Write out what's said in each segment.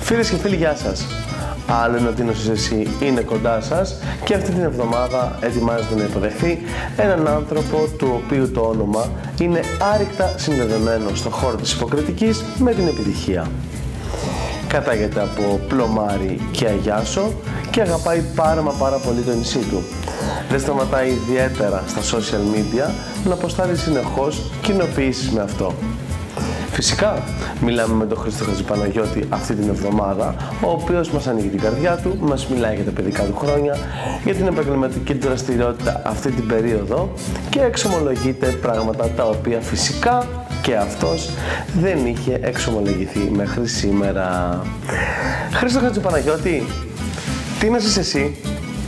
Φίλες και φίλοι, γεια σας. Άλλο είναι ο Τίνος εσύ είναι κοντά σας και αυτή την εβδομάδα ετοιμάζεται να υποδεχθεί έναν άνθρωπο του οποίου το όνομα είναι άρρηκτα συνδεδεμένο στον χώρο της υποκριτικής με την επιτυχία. Κατάγεται από Πλωμάρι και Αγιάσο και αγαπάει πάρα πολύ το νησί του. Δεν σταματάει ιδιαίτερα στα social media να αποστάρει συνεχώς κοινοποιήσεις με αυτό. Φυσικά, μιλάμε με τον Χρήστο Χατζηπαναγιώτη αυτή την εβδομάδα, ο οποίος μας ανοίγει την καρδιά του, μας μιλάει για τα παιδικά του χρόνια, για την επαγγελματική του δραστηριότητα αυτή την περίοδο και εξομολογείται πράγματα τα οποία φυσικά και αυτός δεν είχε εξομολογηθεί μέχρι σήμερα. Χρήστο Χατζηπαναγιώτη, τι να είσαι εσύ?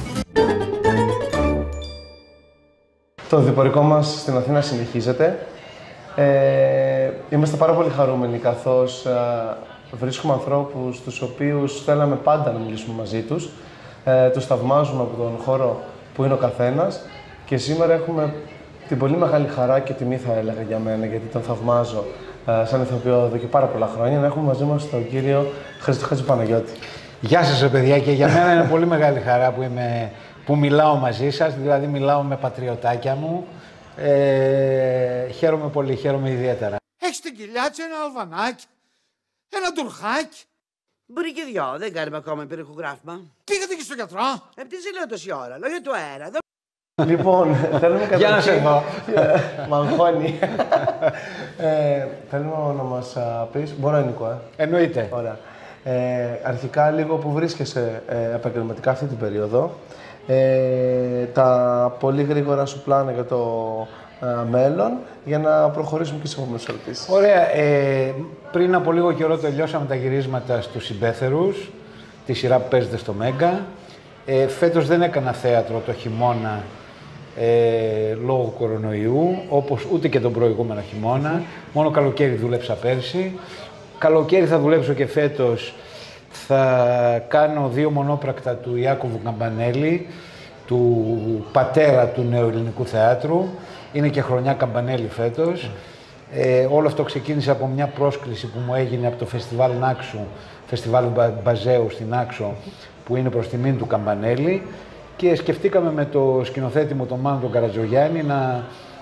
Το διπορικό μας στην Αθήνα συνεχίζεται. Είμαστε πάρα πολύ χαρούμενοι καθώς βρίσκουμε ανθρώπους τους οποίους θέλαμε πάντα να μιλήσουμε μαζί τους. Τους θαυμάζουμε από τον χώρο που είναι ο καθένας και σήμερα έχουμε την πολύ μεγάλη χαρά και τιμή, θα έλεγα για μένα, γιατί τον θαυμάζω σαν ηθοποιό εδώ και πάρα πολλά χρόνια, να έχουμε μαζί μας τον κύριο Χρήστο Χατζηπαναγιώτη. Γεια σας παιδιά, και για μένα είναι πολύ μεγάλη χαρά που μιλάω μαζί σας, δηλαδή μιλάω με πατριωτάκια μου. Χαίρομαι πολύ, χαίρομαι ιδιαίτερα. Έχεις την κοιλιά του, ένα αλβανάκι, ένα τουρχάκι. Μπορεί και δυο, δεν κάνουμε ακόμα πυρηχογράφημα. Πήγατε και στο γιατρό. Τι σε λέω τόση ώρα, λόγια του αέρα. Λοιπόν, θέλουμε καταρχήν... Για να σε δω. Μ' αγχώνει. Θέλουμε να μας πεις... Μπορώ ελληνικό, Εννοείται. Ωραία. Αρχικά λίγο που βρίσκεσαι επαγγελματικά αυτή την περίοδο. Τα πολύ γρήγορα σου πλάνα για το μέλλον, για να προχωρήσουμε και σε επόμενες ερωτήσεις. Ωραία. Πριν από λίγο καιρό τελειώσαμε τα γυρίσματα στους Συμπέθερους, τη σειρά που παίζεται στο Μέγκα. Φέτος δεν έκανα θέατρο το χειμώνα λόγω κορονοϊού, όπως ούτε και τον προηγούμενο χειμώνα. Μόνο καλοκαίρι δούλεψα πέρσι. Καλοκαίρι θα δουλέψω και φέτος. Θα κάνω 2 μονόπρακτα του Ιάκωβου Καμπανέλη, του πατέρα του νεοελληνικού θεάτρου. Είναι και χρονιά Καμπανέλη φέτος. Όλο αυτό ξεκίνησε από μια πρόσκληση που μου έγινε από το Φεστιβάλ Νάξου, Φεστιβάλ Μπαζέου στην Άξο, που είναι προς τιμήν του Καμπανέλη. Και σκεφτήκαμε με το σκηνοθέτη μου, τον Μάνο τον Καρατζογιάννη, να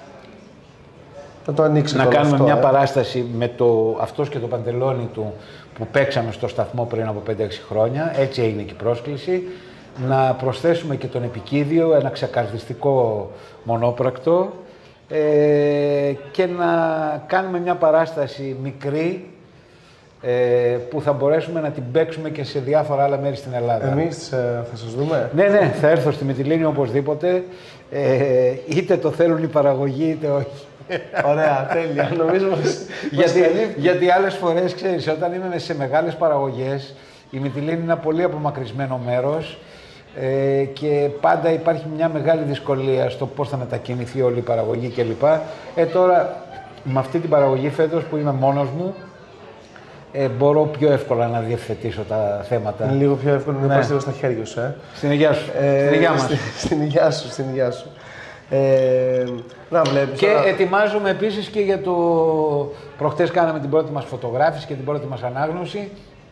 κάνουμε μια παράσταση με αυτός και το παντελόνι του που παίξαμε στο σταθμό πριν από 5-6 χρόνια. Έτσι έγινε και η πρόσκληση. Να προσθέσουμε και τον Επικίδιο, ένα ξεκαρδιστικό μονόπρακτο, και να κάνουμε μια παράσταση μικρή που θα μπορέσουμε να την παίξουμε και σε διάφορα άλλα μέρη στην Ελλάδα. Εμείς θα σας δούμε. Ναι, θα έρθω στη Μυτιλήνη οπωσδήποτε, είτε το θέλουν οι παραγωγοί είτε όχι. Ωραία, τέλεια. Νομίζω γιατί άλλες φορές, ξέρεις, όταν είμαι σε μεγάλες παραγωγές, η Μυτιλήνη είναι ένα πολύ απομακρυσμένο μέρος και πάντα υπάρχει μια μεγάλη δυσκολία στο πώς θα μετακινηθεί όλη η παραγωγή κλπ. Τώρα, με αυτή την παραγωγή φέτος που είμαι μόνος μου, μπορώ πιο εύκολα να διευθετήσω τα θέματα. Είναι λίγο πιο εύκολο να πας λίγο στα χέρια σου, Στην υγεία σου. Στην υγεία μας. Στην υγεία σου. Να βλέπεις. Και ετοιμάζουμε επίσης και για το... Προχτές κάναμε την πρώτη μας φωτογράφηση και την πρώτη μας ανάγνωση.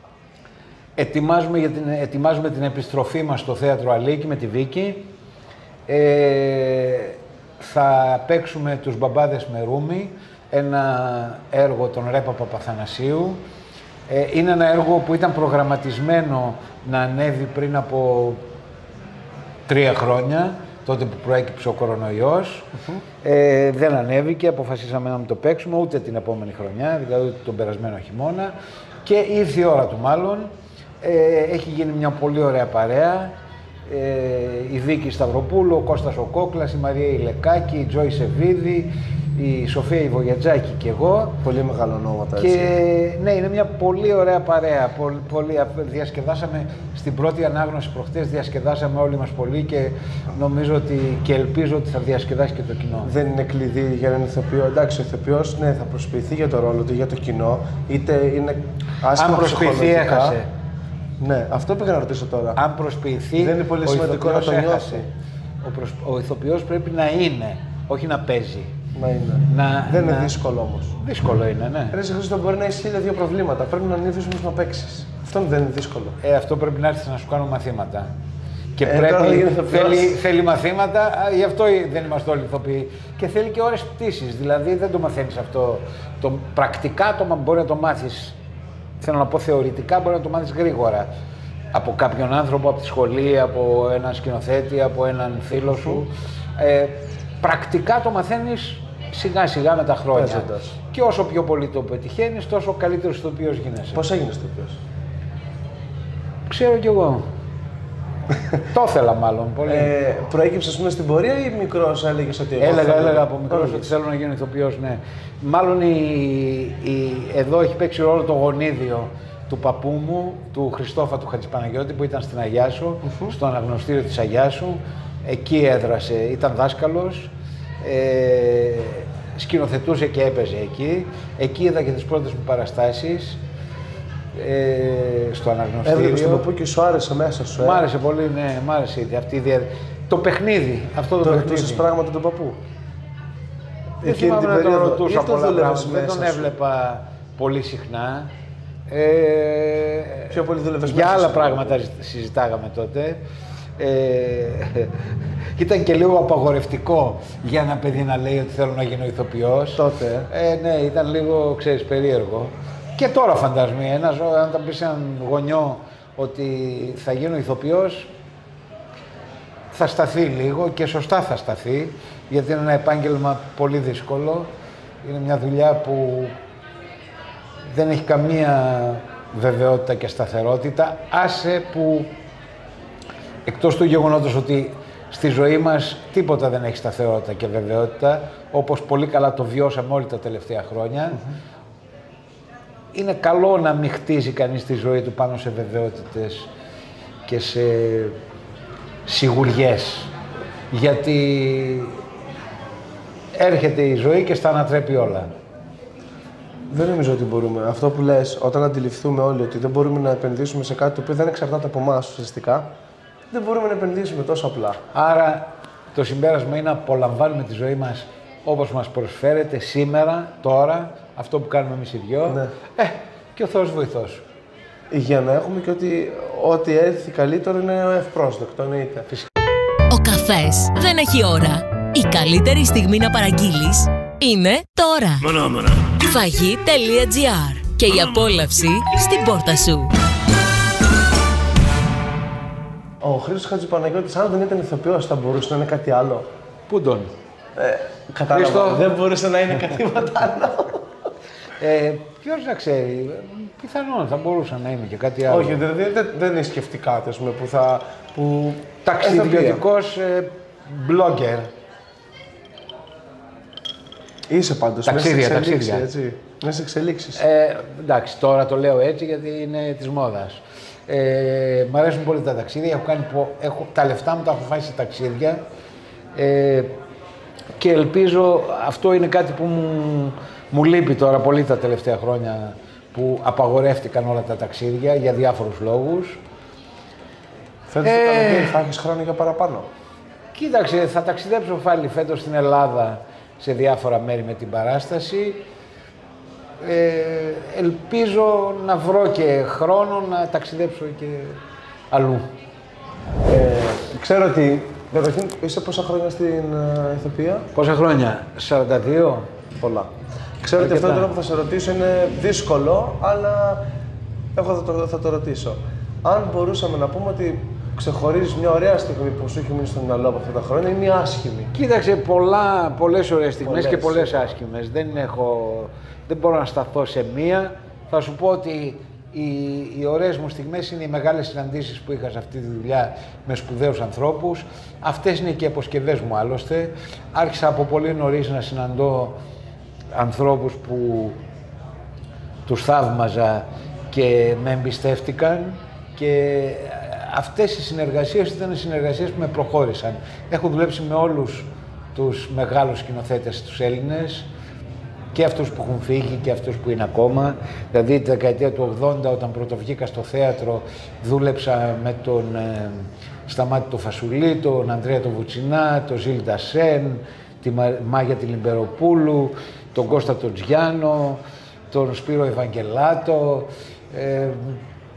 Ετοιμάζουμε την επιστροφή μας στο Θέατρο Αλίκη με τη Βίκη. Θα παίξουμε τους Μπαμπάδες με Ρούμι, ένα έργο των Ρέπα Παπαθανασίου. Είναι ένα έργο που ήταν προγραμματισμένο να ανέβει πριν από 3 χρόνια, τότε που προέκυψε ο κορονοϊός. Δεν ανέβηκε, αποφασίσαμε να μην το παίξουμε ούτε την επόμενη χρονιά, δηλαδή τον περασμένο χειμώνα. Και ήρθε η ώρα του μάλλον. Έχει γίνει μια πολύ ωραία παρέα. Η Δίκη Σταυροπούλου, ο Κώστας ο Κόκλας, η Μαρία Ηλεκάκη, η Τζόη Σεβίδη, η Σοφία Ιβογιατζάκη και εγώ. Πολύ μεγάλο ονόματα, έτσι. Και ναι, είναι μια πολύ ωραία παρέα. Διασκεδάσαμε στην πρώτη ανάγνωση προχτές, διασκεδάσαμε όλοι μας πολύ και νομίζω και ελπίζω ότι θα διασκεδάσει και το κοινό. Δεν είναι κλειδί για έναν ηθοποιό. Εντάξει, ο ηθοποιός ναι, θα προσποιηθεί για το ρόλο του, για το κοινό, είτε είναι άσχημα. Αν προσποιηθεί, έχασε. Ναι, αυτό πήγα να ρωτήσω τώρα. Αν προσποιηθεί, δεν είναι πολύ σημαντικό να το νιώσει. Ο ηθοποιός πρέπει να είναι, όχι να παίζει. Να είναι. Δεν είναι δύσκολο όμως. Δύσκολο είναι, ναι. Ρε Χρήστο, μπορεί να έχει 1002 προβλήματα. Πρέπει να ανέβεις όμως να παίξεις. Αυτό δεν είναι δύσκολο. Αυτό πρέπει να έρθει να σου κάνω μαθήματα. Και θέλει μαθήματα, γι' αυτό δεν είμαστε όλοι ηθοποιοί. Και θέλει και ώρες πτήσης. Δηλαδή δεν το μαθαίνεις αυτό. Πρακτικά μπορεί να το μάθεις. Θέλω να πω θεωρητικά μπορεί να το μάθεις γρήγορα. Από κάποιον άνθρωπο, από τη σχολή, από έναν σκηνοθέτη, από έναν φίλο σου. Πρακτικά το μαθαίνεις σιγά σιγά με τα χρόνια. Παίζοντας. Και όσο πιο πολύ το πετυχαίνεις, τόσο καλύτερος ηθοποιός γίνεσαι. Πώς έγινες ηθοποιός? Ξέρω κι εγώ. Το ήθελα μάλλον πολύ. Προέκυψε, ας πούμε, στην πορεία ή μικρός έλεγες ότι. Έλεγα από μικρός ότι θέλω να γίνω ηθοποιός, ναι. Μάλλον εδώ έχει παίξει ρόλο το γονίδιο του παππού μου, του Χριστόφα του Χατζηπαναγιώτη, που ήταν στην Αγιάσου, στο αναγνωστήριο της Αγιάσου. Εκεί έδρασε, ήταν δάσκαλος, σκηνοθετούσε και έπαιζε εκεί. Εκεί είδα και τις πρώτες μου παραστάσεις. Στο αναγνωστήριο. Έβλεπες τον παππού και σου άρεσε μέσα σου. Μ' άρεσε πολύ, ναι, μ' άρεσε αυτή η το παιχνίδι. Αυτό το παιχνίδι. Ρωτούσες πράγματα του παππού? Δεν θυμάμαι να τον ρωτούσα πολλά πράγματα. Δεν τον έβλεπα πολύ συχνά. Πιο πολύ δούλευες για μέσα άλλα σου. πράγματα συζητάγαμε τότε. Ήταν και λίγο απαγορευτικό για ένα παιδί να λέει ότι θέλω να γίνω ηθοποιός. Τότε. Ναι, ήταν λίγο, ξέρεις, περίεργο. Και τώρα φαντάζομαι, αν τα πεις σε έναν γονιό ότι θα γίνω ηθοποιός, θα σταθεί λίγο και σωστά θα σταθεί, γιατί είναι ένα επάγγελμα πολύ δύσκολο. Είναι μια δουλειά που δεν έχει καμία βεβαιότητα και σταθερότητα, άσε που εκτός του γεγονότος ότι στη ζωή μας τίποτα δεν έχει σταθερότητα και βεβαιότητα, όπως πολύ καλά το βιώσαμε όλοι τα τελευταία χρόνια. Είναι καλό να μην χτίζει κανείς τη ζωή του πάνω σε βεβαιότητες και σε σιγουριές, γιατί έρχεται η ζωή και στα ανατρέπει όλα. Δεν νομίζω ότι μπορούμε. Αυτό που λες, όταν αντιληφθούμε όλοι ότι δεν μπορούμε να επενδύσουμε σε κάτι το οποίο δεν εξαρτάται από εμάς ουσιαστικά, δεν μπορούμε να επενδύσουμε τόσο απλά. Άρα το συμπέρασμα είναι να απολαμβάνουμε τη ζωή μας όπως μας προσφέρεται σήμερα, τώρα, αυτό που κάνουμε εμείς οι δυο. Ναι. Και ο Θεός βοηθός. Για να έχουμε και ότι ό,τι έρθει καλύτερο είναι ευπρόσδεκτο, εννοείται. Ο καφές δεν έχει ώρα. Η καλύτερη στιγμή να παραγγείλεις είναι τώρα. Φαγί.gr. Και η απόλαυση στην πόρτα σου. Ο Χρήστος Χατζηπαναγιώτης, αν δεν ήταν ηθοποιός, θα μπορούσε να είναι κάτι άλλο? Πού τον? Κατάλαβα. Χρήστο. Δεν μπορούσε να είναι κάτι άλλο. Ποιος να ξέρει, πιθανόν θα μπορούσα να είμαι και κάτι άλλο. Όχι, δεν είναι σκεφτεί κάτι, ας πούμε, που Ταξιδιωτικός blogger. Είσαι πάντως, Ταξίδια. έτσι. Μέσα σε εξελίξεις. Εντάξει, τώρα το λέω έτσι γιατί είναι της μόδας. Μ' αρέσουν πολύ τα ταξίδια, τα λεφτά μου τα έχω φάει σε ταξίδια και ελπίζω, αυτό είναι κάτι που μου λείπει τώρα πολύ τα τελευταία χρόνια, που απαγορεύτηκαν όλα τα ταξίδια για διάφορους λόγους. Φέτος το καλοκαίρι θα έχεις χρόνο για παραπάνω. Κοίταξε, θα ταξιδέψω πάλι φέτος στην Ελλάδα σε διάφορα μέρη με την παράσταση. Ελπίζω να βρω και χρόνο να ταξιδέψω και αλλού. Ξέρω ότι, καταρχήν, είσαι πόσα χρόνια στην ηθοποιία? Πόσα χρόνια? 42. Πολλά. Ξέρω ότι αυτό τώρα που θα σε ρωτήσω είναι δύσκολο, αλλά εγώ θα το ρωτήσω. Αν μπορούσαμε να πούμε ότι ξεχωρίζεις μια ωραία στιγμή που σου έχει μείνει στο μυαλό από αυτά τα χρόνια ή μια άσχημη? Κοίταξε, πολλές ωραίες στιγμές και πολλές άσχημες. Δεν μπορώ να σταθώ σε μία. Θα σου πω ότι οι ωραίες μου στιγμές είναι οι μεγάλες συναντήσεις που είχα σε αυτή τη δουλειά με σπουδαίους ανθρώπους. Αυτές είναι και οι αποσκευές μου άλλωστε. Άρχισα από πολύ νωρίς να συναντώ ανθρώπους που τους θαύμαζα και με εμπιστεύτηκαν, και αυτές οι συνεργασίες ήταν συνεργασίες που με προχώρησαν. Έχω δουλέψει με όλους τους μεγάλους σκηνοθέτες τους Έλληνες, και αυτούς που έχουν φύγει και αυτούς που είναι ακόμα. Δηλαδή τη δεκαετία του 80, όταν πρωτοβγήκα στο θέατρο, δούλεψα με τον Σταμάτη το Φασουλή, τον Ανδρέα το Βουτσινά, τον Ζιλ Ντασέν, τη Μάγια τη Λιμπεροπούλου, τον Κώστα τον Τζιάνο, τον Σπύρο Ευαγγελάτο.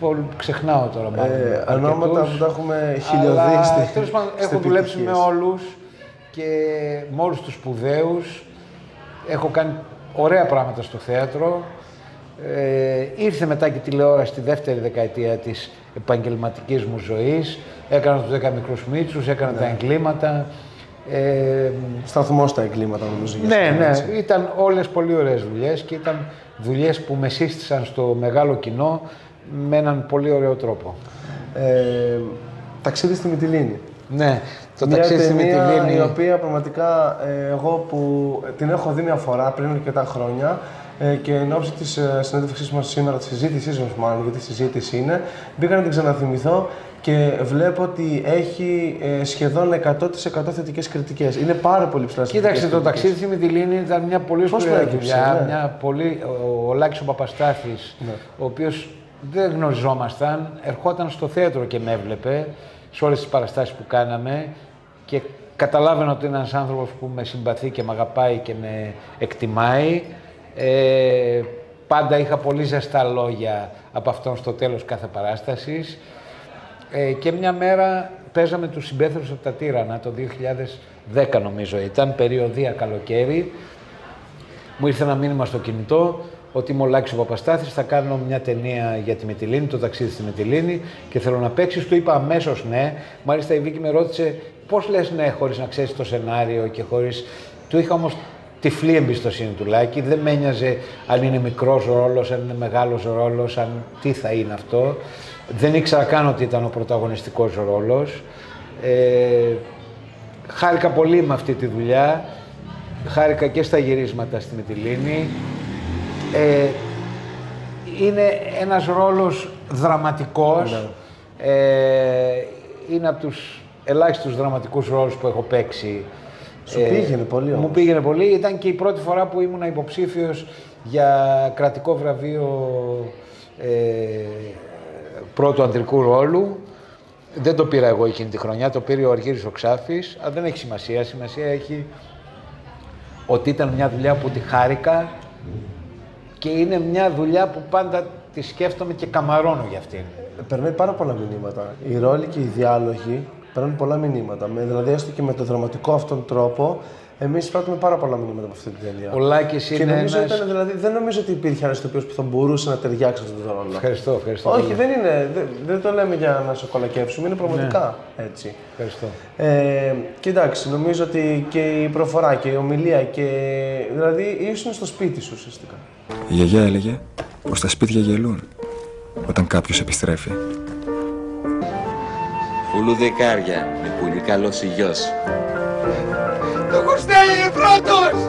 Ξεχνάω τώρα μάλλον. Ονόματα που τα έχουμε χιλιοδεί. Τέλος πάντων, έχω δουλέψει με όλους και με όλους τους σπουδαίους. Έχω κάνει ωραία πράγματα στο θέατρο. Ήρθε μετά και τηλεόραση στη δεύτερη δεκαετία της επαγγελματικής μου ζωής. Έκανα τους 10 μικρούς Μίτσους, έκανα τα εγκλήματα. Σταθμό στα εγκλήματα, νομίζω. Ναι, ήταν όλες πολύ ωραίες δουλειές και ήταν δουλειές που με σύστησαν στο μεγάλο κοινό με έναν πολύ ωραίο τρόπο. Ταξίδι στη Μυτιλήνη. Ναι, το μια ταξίδι στη Μυτιλήνη. Η οποία πραγματικά εγώ που την έχω δει μια φορά πριν αρκετά χρόνια και εν ώψη της συνέντευξής μας σήμερα, της συζήτησής μας μάλλον, γιατί συζήτηση είναι, μπήκα να την ξαναθυμηθώ και βλέπω ότι έχει σχεδόν 100% θετικές κριτικές. Είναι πάρα πολύ ψηλά. Κοίταξε, το ταξίδι στη Μυτιλήνη ήταν μια πολύ σπουδαία δουλειά. Ναι. Ο Λάκης ο Παπαστάθης, ναι, ο οποίος δεν γνωριζόμασταν, ερχόταν στο θέατρο και με έβλεπε σε όλες τις παραστάσεις που κάναμε και καταλάβαινα ότι είναι ένας άνθρωπος που με συμπαθεί και με αγαπάει και με εκτιμάει. Πάντα είχα πολύ ζεστά λόγια από αυτόν στο τέλος κάθε παράστασης. Και μια μέρα παίζαμε τους Συμπέθερους από τα Τύρανα, το 2010 νομίζω ήταν, περιοδία καλοκαίρι. Μου ήρθε ένα μήνυμα στο κινητό ότι είμαι ο Λάκης ο Παπαστάθης, θα κάνω μια ταινία για τη Μυτιλήνη, το ταξίδι στη Μυτιλήνη και θέλω να παίξεις. Του είπα αμέσως ναι. Μάλιστα η Βίκη με ρώτησε πώς λες ναι χωρίς να ξέρεις το σενάριο και χωρίς... Του είχα όμως τυφλή εμπιστοσύνη του Λάκη, δεν με ένοιαζε αν είναι μικρός ρόλος, αν είναι μεγάλος ρόλος, αν τι θα είναι αυτό. Δεν ήξερα καν ότι ήταν ο πρωταγωνιστικός ρόλος. Χάρηκα πολύ με αυτή τη δουλειά, χάρηκα και στα γυρίσματα στη Μυτιλήνη. Είναι ένας ρόλος δραματικός, ναι. Είναι από τους ελάχιστους δραματικούς ρόλους που έχω παίξει. Σου πήγαινε πολύ όμως. Μου πήγαινε πολύ, ήταν και η πρώτη φορά που ήμουν υποψήφιος για κρατικό βραβείο πρώτου ανδρικού ρόλου. Δεν το πήρα εγώ εκείνη τη χρονιά, το πήρε ο Αργύρης ο Ξάφης, αλλά δεν έχει σημασία. Σημασία έχει ότι ήταν μια δουλειά που τη χάρηκα και είναι μια δουλειά που πάντα τη σκέφτομαι και καμαρώνω για αυτήν. Περνάει πάρα πολλά μηνύματα. Οι ρόλοι και οι διάλογοι παίρνουν πολλά μηνύματα. Δηλαδή, έστω και με τον δραματικό αυτόν τρόπο, εμείς πράττουμε πάρα πολλά μηνύματα από αυτή την ταινία. Ο Λάκης είναι νομίζω ένας... ήταν, δηλαδή, δεν νομίζω ότι υπήρχε ένας ηθοποιός που θα μπορούσε να ταιριάξει αυτόν τον ρόλο. Ευχαριστώ. Όχι, δεν είναι. Δεν το λέμε για να σε κολακεύσουμε, είναι πραγματικά έτσι. Ευχαριστώ. Και εντάξει, νομίζω ότι και η προφορά και η ομιλία και. Δηλαδή, ήσουν στο σπίτι σου ουσιαστικά. Η γιαγιά έλεγε πως τα σπίτια γελούν όταν κάποιος επιστρέφει. Φούλου δεκάρια, με πολύ καλός υγιός. Το Κωστέλι είναι πρώτος!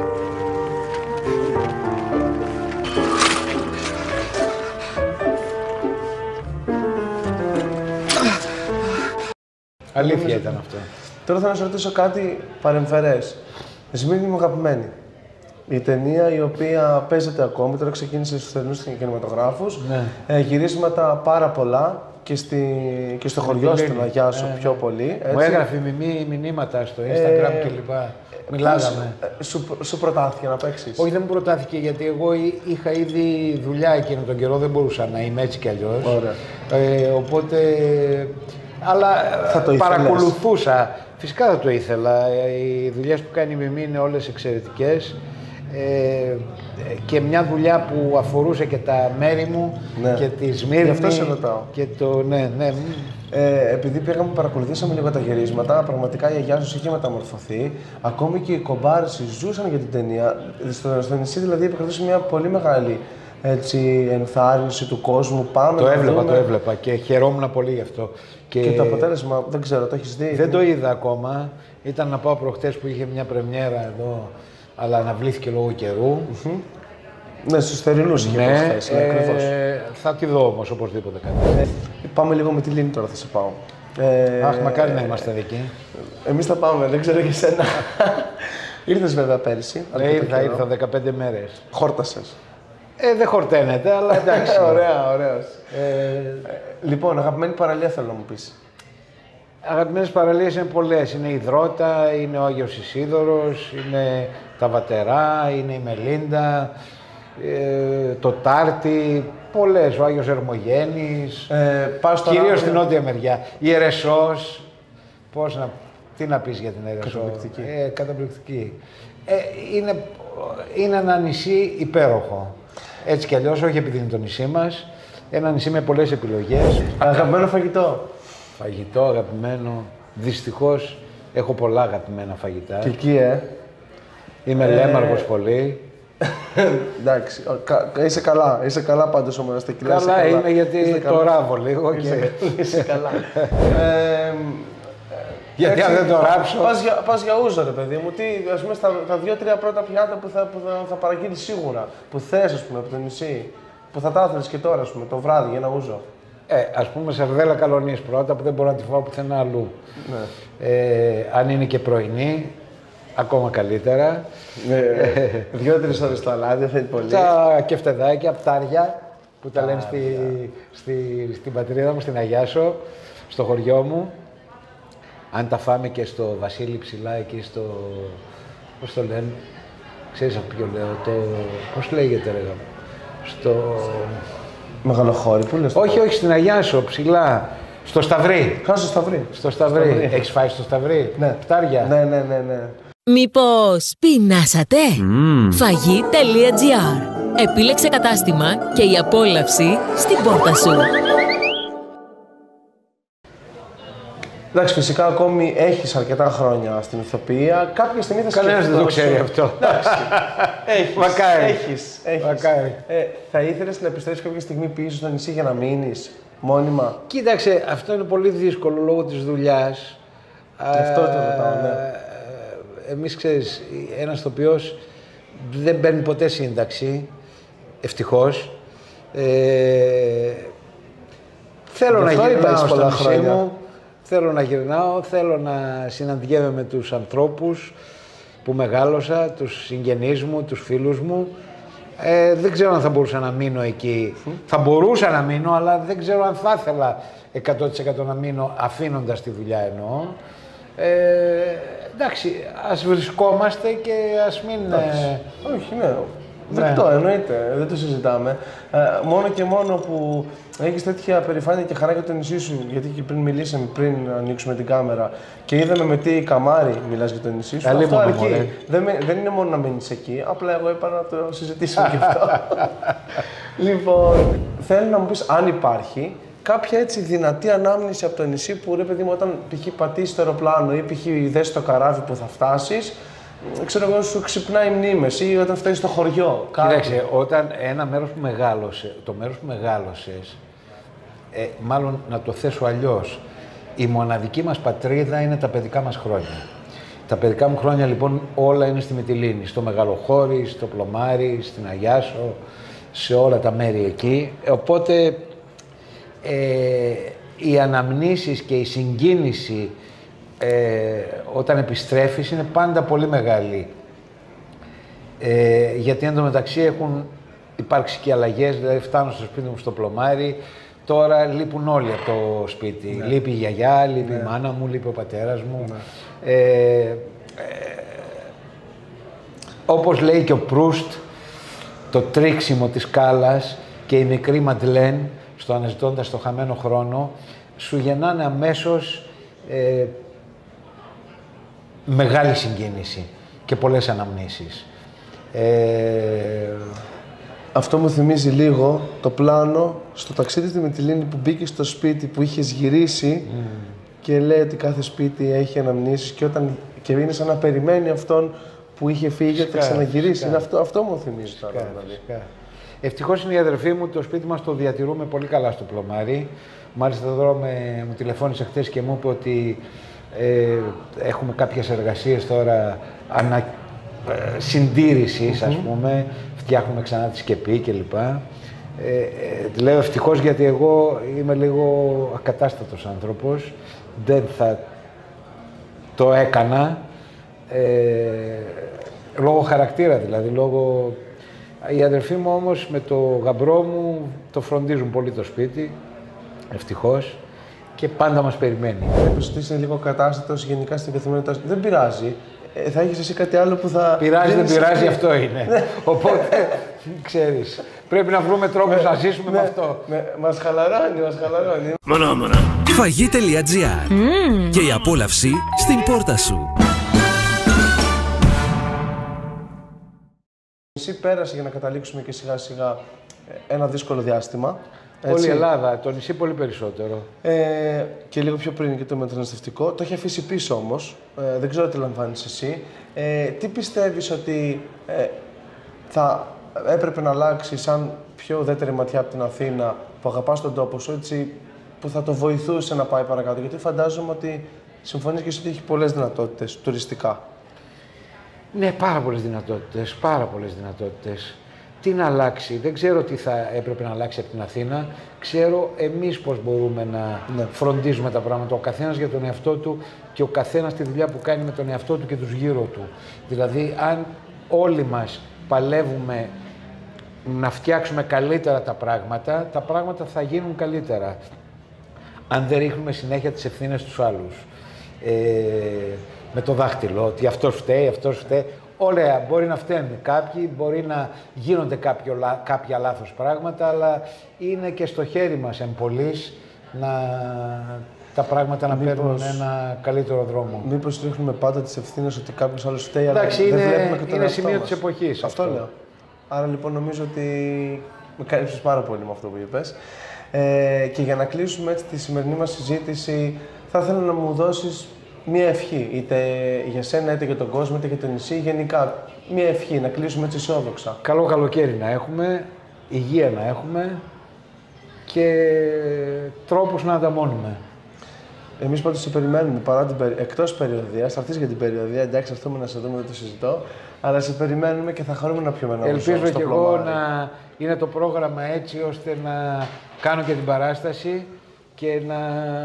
Αλήθεια ήταν αυτό. Τώρα θέλω να σε ρωτήσω κάτι παρεμφερές. Σμύρνη μου αγαπημένη. Η ταινία η οποία παίζεται ακόμη, τώρα ξεκίνησε στους θερινούς κινηματογράφους. Ναι. Γυρίσματα πάρα πολλά και στο χωριό στην Αγιά σου πιο πολύ. Έτσι. Μου έγραφε μηνύματα στο Instagram κλπ. Μιλάγαμε. Σου προτάθηκε να παίξεις? Όχι, δεν μου προτάθηκε γιατί εγώ είχα ήδη δουλειά εκείνο τον καιρό, δεν μπορούσα να είμαι έτσι κι αλλιώς. Οπότε. Αλλά παρακολουθούσα. Φυσικά θα το ήθελα. Οι δουλειές που κάνει η Μιμή είναι όλες εξαιρετικές. Και μια δουλειά που αφορούσε και τα μέρη μου, ναι, και τη Σμύρνη. Γι' αυτό σε ρωτάω. Και το, ναι. Επειδή πήγαμε, παρακολουθήσαμε λίγο τα γυρίσματα, πραγματικά η Αγιά σου είχε μεταμορφωθεί. Ακόμη και οι κομπάρσοι ζούσαν για την ταινία. Στο νησί δηλαδή επικρατούσε μια πολύ μεγάλη ενθάρρυνση του κόσμου. Πάμε το έβλεπα και χαιρόμουν πολύ γι' αυτό. Και το αποτέλεσμα, δεν ξέρω, το έχεις δει? Δεν το είδα ακόμα. Ήταν να πάω προχτές που είχε μια πρεμιέρα εδώ, αλλά αναβλήθηκε λόγω καιρού. Ναι, στους θερινούς είχε προσθέσει, ακριβώς. Θα τη δω όμως οπωσδήποτε κάτι. Πάμε λίγο με τη Λίνη τώρα, θα σε πάω. Αχ, μακάρι να είμαστε εκεί. Εμείς θα πάμε, δεν ξέρω για σένα. Ήρθες βέβαια πέρσι. Ήρθα 15 μέρες. Χόρτασες? Δεν χορταίνεται, αλλά εντάξει. Ωραίος. Λοιπόν, αγαπημένη παραλία θέλω να μου πεις. Αγαπημένες παραλίες είναι πολλές. Είναι η Δρότα, είναι ο Άγιος Ισίδωρος, είναι τα Βατερά, είναι η Μελίντα, το Τάρτι. πολλές. Ο Άγιος Ερμογένης, Ράδιο. κυρίως στην νότια μεριά. Η Ερεσός, τι να πεις για την Ερεσό. Καταπληκτική. Καταπληκτική. Είναι ένα νησί υπέροχο. Έτσι κι αλλιώς, όχι επειδή είναι το νησί μας. Ένα νησί με πολλές επιλογές. Αγαπημένο φαγητό. Φαγητό αγαπημένο. Δυστυχώς έχω πολλά αγαπημένα φαγητά. Και εκεί, Είμαι λέμαργος πολύ. Εντάξει, είσαι καλά πάντως όμως στα κιλά. Καλά είμαι γιατί το ράβω λίγο Είσαι καλά. γιατί αν δεν το ράψω... Πας για ούζο, ρε παιδί μου, τι, ας πούμε, τα 2-3 πρώτα πιάτα που θα παραγγείλεις σίγουρα, που θες, ας πούμε, από το νησί, που θα τα ήθελες και τώρα, ας πούμε, το βράδυ για ένα ούζο. Ας πούμε σαρδέλα καλονής πρώτα, που δεν μπορώ να τη φάω πουθενά αλλού. Ναι. Αν είναι και πρωινή, ακόμα καλύτερα. 2-3 ώρες στο αλάτι, θα είναι πολύ. Τα κεφτεδάκια, πτάρια, που τα λένε στην πατρίδα μου, στην Αγιάσο, στο χωριό μου. Αν τα φάμε και στο Βασίλη ψηλά, εκεί στο... πώς το λένε, ξέρεις από ποιο λέω, πώς λέγεται ρε, στο... Μεγαλοχώρι, πού λες? Όχι, στην Αγιάσο, ψηλά, στο Σταυρί. Στο Σταυρί. Στο Σταυρί. Έχεις φάει στο Σταυρί, Ναι. πτάρια. Ναι. Μήπως πεινάσατε? Φαγί.gr. Επίλεξε κατάστημα και η απόλαυση στην πόρτα σου. Εντάξει, φυσικά ακόμη έχεις αρκετά χρόνια στην ηθοποιία. Κάποια στιγμή θα Κανένας δεν το ξέρει αυτό. Έχεις. Μακάρι. Έχεις. Μακάρι. Θα ήθελες να επιστρέψεις κάποια στιγμή πίσω στο νησί για να μείνεις μόνιμα? Κοίταξε, αυτό είναι πολύ δύσκολο λόγω της δουλειάς. Αυτό το ρωτάω, ναι. Εμείς, ξέρεις, ένας ηθοποιός δεν παίρνει ποτέ σύνταξη, ευτυχώς. Θέλω να γυρνάω στο νησί μου, θέλω να γυρνάω, θέλω να συναντιέμαι με τους ανθρώπους που μεγάλωσα, τους συγγενείς μου, τους φίλους μου. Δεν ξέρω αν θα μπορούσα να μείνω εκεί. Θα μπορούσα να μείνω, αλλά δεν ξέρω αν θα ήθελα 100% να μείνω αφήνοντας τη δουλειά εννοώ. Εντάξει, ας βρισκόμαστε και ας μην... Όχι, ναι. Δεκτό, εννοείται, δεν το συζητάμε. Μόνο και μόνο που έχεις τέτοια περηφάνεια και χαρά για το νησί σου, γιατί και πριν μιλήσαμε, πριν ανοίξουμε την κάμερα και είδαμε με τι καμάρι μιλάς για το νησί σου. Αυτό αρκεί. Δεν είναι μόνο να μείνεις εκεί, απλά εγώ είπα να το συζητήσουμε και αυτό. Λοιπόν, θέλω να μου πεις αν υπάρχει κάποια έτσι δυνατή ανάμνηση από το νησί που, ρε παιδί μου, όταν π.χ. πατήσεις το αεροπλάνο ή π.χ. δες το καράβι που θα φτάσεις, ξέρω εγώ, σου ξυπνάει μνήμες ή όταν φτάσεις στο χωριό. Κοίταξε, όταν ένα μέρος που μεγάλωσε, το μέρος που μεγάλωσες, μάλλον να το θέσω αλλιώς, η μοναδική μας πατρίδα είναι τα παιδικά μας χρόνια. Τα παιδικά μου χρόνια λοιπόν όλα είναι στη Μυτιλήνη, στο Μεγαλοχώρι, στο Πλωμάρι, στην Αγιάσο, σε όλα τα μέρη εκεί. Οπότε οι αναμνήσεις και η συγκίνηση όταν επιστρέφεις είναι πάντα πολύ μεγάλη. Γιατί εν τω μεταξύ έχουν υπάρξει και αλλαγές, δηλαδή φτάνω στο σπίτι μου στο Πλωμάρι, τώρα λείπουν όλοι από το σπίτι. Ναι. Λείπει η γιαγιά, λείπει η μάνα μου, λείπει ο πατέρας μου. Ναι. Όπως λέει και ο Προύστ, το τρίξιμο της σκάλας και η μικρή Μαντλέν, στο αναζητώντας το χαμένο χρόνο, σου γεννάνε αμέσως μεγάλη συγκίνηση και πολλές αναμνήσεις. Αυτό μου θυμίζει λίγο το πλάνο στο ταξίδι στη Μυτιλήνη που μπήκε στο σπίτι που είχες γυρίσει και λέει ότι κάθε σπίτι έχει αναμνήσεις και είναι σαν να περιμένει αυτόν που είχε φύγει και θα ξαναγυρίσει. Είναι αυτό μου θυμίζει τώρα. Δηλαδή. Ευτυχώς είναι η αδερφή μου, το σπίτι μας το διατηρούμε πολύ καλά στο Πλωμάρι. Μάλιστα τώρα μου τηλεφώνησε χτες και μου είπε ότι έχουμε κάποιες εργασίες τώρα συντήρησης, ας πούμε, φτιάχνουμε ξανά τη σκεπή κλπ. Λέω ευτυχώς γιατί εγώ είμαι λίγο ακατάστατος άνθρωπος, δεν θα το έκανα, λόγω χαρακτήρα δηλαδή, λόγω... Οι αδερφοί μου όμως με το γαμπρό μου το φροντίζουν πολύ το σπίτι, ευτυχώς, και πάντα μας περιμένει. Είπες ότι είσαι λίγο κατάστατος γενικά στην καθημερινότητα. Δεν πειράζει. Θα έχεις εσύ κάτι άλλο που θα... Πειράζει, δεν πειράζει, αυτό είναι. Οπότε, ξέρεις, Πρέπει να βρούμε τρόπους να ζήσουμε με αυτό. Μας χαλαρώνει, μας χαλαρώνει. Φαγή.gr. Και η απόλαυση στην πόρτα σου. Εσύ πέρασε για να καταλήξουμε και σιγά σιγά ένα δύσκολο διάστημα. Όλη η Ελλάδα, το νησί πολύ περισσότερο. Και λίγο πιο πριν και το μεταναστευτικό. Το έχει αφήσει πίσω όμως. Δεν ξέρω τι λαμβάνεις εσύ. Τι πιστεύεις ότι θα έπρεπε να αλλάξει σαν πιο ουδέτερη ματιά από την Αθήνα, που αγαπάς τον τόπο σου, έτσι, που θα το βοηθούσε να πάει παρακάτω? Γιατί φαντάζομαι ότι συμφωνείς και εσύ ότι έχει πολλές δυνατότητες τουριστικά. Ναι, πάρα πολλές δυνατότητες, πάρα πολλές δυνατότητες. Τι να αλλάξει, δεν ξέρω τι θα έπρεπε να αλλάξει από την Αθήνα. Ξέρω εμείς πώς μπορούμε να φροντίζουμε τα πράγματα. Ο καθένας για τον εαυτό του και ο καθένας τη δουλειά που κάνει με τον εαυτό του και τους γύρω του. Δηλαδή, αν όλοι μας παλεύουμε να φτιάξουμε καλύτερα τα πράγματα θα γίνουν καλύτερα. Αν δεν ρίχνουμε συνέχεια τις ευθύνες στους άλλους. Με το δάχτυλο, ότι αυτός φταίει, αυτός φταίει. Ωραία, μπορεί να φταίνουν κάποιοι, μπορεί να γίνονται κάποια λάθος πράγματα, αλλά είναι και στο χέρι μας εμπολής τα πράγματα να παίρνουν ένα καλύτερο δρόμο. Μήπως ρίχνουμε πάντα τις ευθύνες ότι κάποιος άλλος φταίει, αλλά εντάξει, δεν βλέπουμε και τον είναι εαυτό σημείο μας. της εποχής. Αυτό λέω. Άρα λοιπόν νομίζω ότι με κάλυψες πάρα πολύ με αυτό που είπες. Και για να κλείσουμε έτσι τη σημερινή μας συζήτηση, θα ήθελα να μου δώσεις μία ευχή, είτε για σένα, είτε για τον κόσμο, είτε για το νησί, γενικά. Μία ευχή, να κλείσουμε έτσι αισιόδοξα. Καλό καλοκαίρι να έχουμε, υγεία να έχουμε και τρόπους να ανταμώνουμε. Εμείς πάντως σε περιμένουμε, εκτός περιοδίας, θα έρθεις για την περιοδία, εντάξει, έρθουμε να σε δούμε, δεν το συζητώ, αλλά σε περιμένουμε και θα χαρούμε να πιούμε ένα ουζό. Ελπίζω και εγώ να είναι το πρόγραμμα έτσι ώστε να κάνω και την παράσταση και να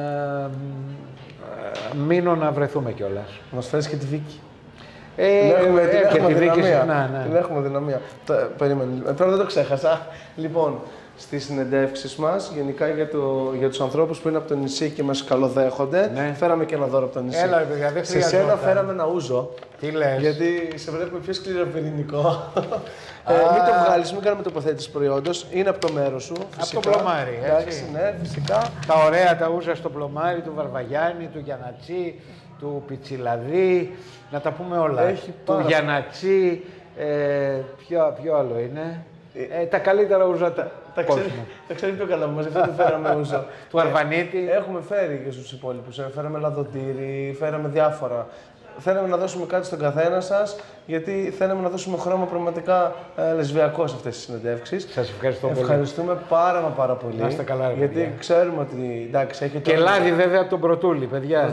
μείνω να βρεθούμε κιόλας. Μας φέρεις και τη Βίκη. Και τη Βίκη συχνά, ναι. Την έχουμε δυναμία. Περίμενε. Τώρα δεν το ξέχασα. Λοιπόν, στις συνεντεύξεις μας, γενικά για τους ανθρώπους που είναι από το νησί και μας καλοδέχονται, φέραμε και ένα δώρο από το νησί. Έλα, παιδιά, δεν σε σένα φέραμε ένα ούζο. Τι λες? Γιατί σε βλέπουμε πιο σκληροπυρηνικό. Μην το βγάλεις, μην κάνουμε τοποθέτηση προϊόντος. Είναι από το μέρος σου. Φυσικά. Από το πλωμάρι, έτσι. Ναι, φυσικά. Τα ωραία τα ούζα στο πλωμάρι του Βαρβαγιάννη, του Γιαννατσί, του Πιτσιλαδί. Να τα πούμε όλα. Του Γιαννατσί. Ποιο άλλο είναι? Τα καλύτερα ούζα τα ξέρει πιο καλά μας, αυτό δεν φέραμε ούζο. Του Αρβανίτη. Έχουμε φέρει και στους υπόλοιπους. Φέραμε λαδοτήρι, φέραμε διάφορα. Θέλαμε να δώσουμε κάτι στον καθένα σας, γιατί θέλαμε να δώσουμε χρώμα πραγματικά λεσβιακό σε αυτές τις συνεντεύξεις. Σας ευχαριστώ πολύ. Ευχαριστούμε πάρα πολύ. Να είστε καλά, γιατί παιδιά. ξέρουμε ότι εντάξει, έχετε. Και λάδι βέβαια από τον Πρωτούλη, παιδιά.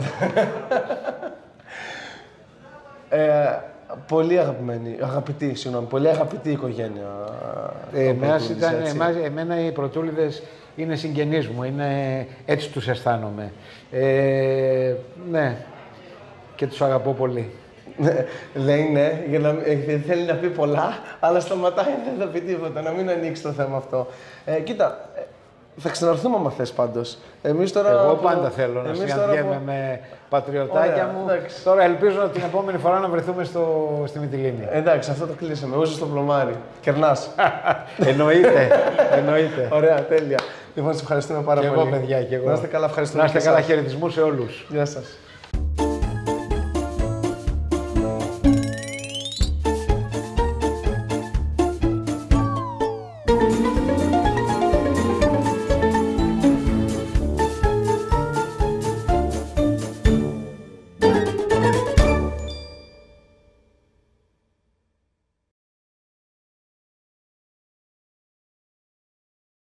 Πολύ πολύ αγαπητή οικογένεια. Εμένα οι Πρωτούληδες είναι συγγενείς μου, έτσι τους αισθάνομαι. Ναι, και τους αγαπώ πολύ. Λέει ναι, γιατί θέλει να πει πολλά, αλλά σταματάει, δεν θα πει τίποτα, να μην ανοίξει το θέμα αυτό. Κοίτα, θα ξαναρθούμε άμα θες πάντως. Εγώ πάντα θέλω να συναντιέμαι με πατριωτάκια μου. Εντάξει. Τώρα ελπίζω την επόμενη φορά να βρεθούμε στη Μυτιλήνη. Εντάξει, αυτό το κλείσαμε. Ούζο στο πλωμάρι. Κερνάς. Εννοείται. Ωραία, τέλεια. Λοιπόν, σας ευχαριστούμε πάρα πολύ. Και εγώ, παιδιά, και εγώ. Να είστε καλά, ευχαριστούμε. Να είστε καλά, χαιρετισμού σε όλους. Γεια σας.